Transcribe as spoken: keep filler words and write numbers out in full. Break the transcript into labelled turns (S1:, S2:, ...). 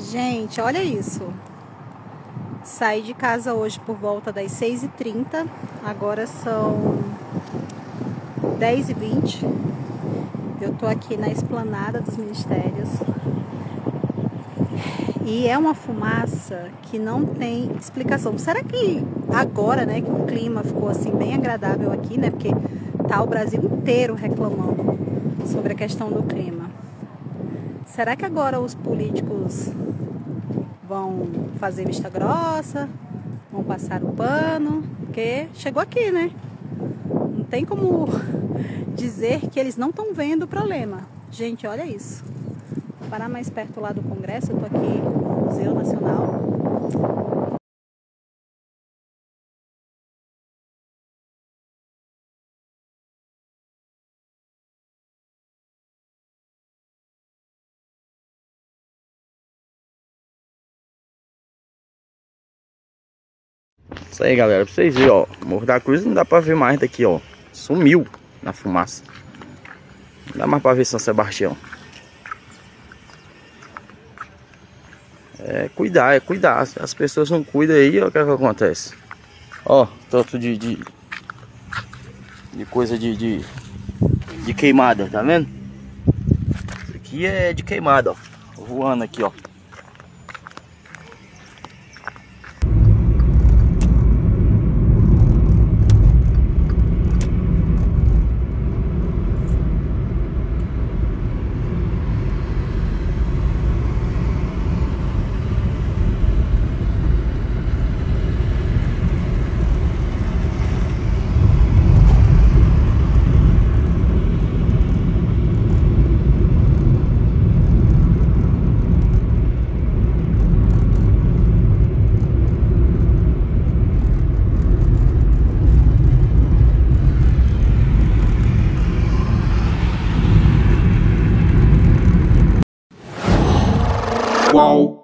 S1: Gente, olha isso. Saí de casa hoje por volta das seis e trinta. Agora são dez e vinte. Eu tô aqui na esplanada dos ministérios. E é uma fumaça que não tem explicação. Será que agora, né, que o clima ficou assim bem agradável aqui, né? Porque tá o Brasil inteiro reclamando sobre a questão do clima. Será que agora os políticos vão fazer vista grossa, vão passar o pano? Porque chegou aqui, né? Não tem como dizer que eles não estão vendo o problema. Gente, olha isso. Vou parar mais perto lá do Congresso, eu tô aqui no Museu Nacional.
S2: Isso aí, galera, pra vocês verem, ó, Morro da Cruz não dá pra ver mais daqui, ó. Sumiu na fumaça. Não dá mais pra ver São Sebastião. É cuidar, é cuidar. Se as pessoas não cuidam aí, ó, o que é que acontece? Ó, tanto de, de, de coisa de, de, de queimada, tá vendo? Isso aqui é de queimada, ó. Voando aqui, ó.
S3: Qual?